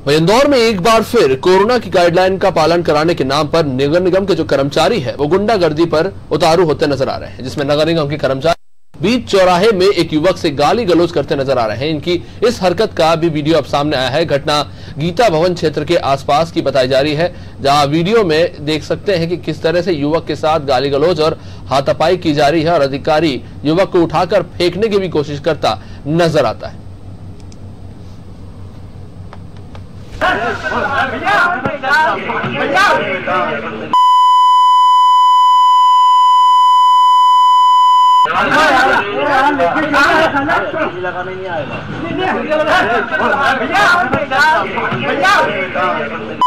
इंदौर में एक बार फिर कोरोना की गाइडलाइन का पालन कराने के नाम पर नगर निगम के जो कर्मचारी है वो गुंडागर्दी पर उतारू होते नजर आ रहे हैं, जिसमें नगर निगम के कर्मचारी बीच चौराहे में एक युवक से गाली गलौज करते नजर आ रहे हैं। इनकी इस हरकत का भी वीडियो अब सामने आया है। घटना गीता भवन क्षेत्र के आसपास की बताई जा रही है, जहां वीडियो में देख सकते हैं कि किस तरह से युवक के साथ गाली गलौज और हाथापाई की जा रही है और अधिकारी युवक को उठाकर फेंकने की भी कोशिश करता नजर आता है। लगाने नहीं आएगा।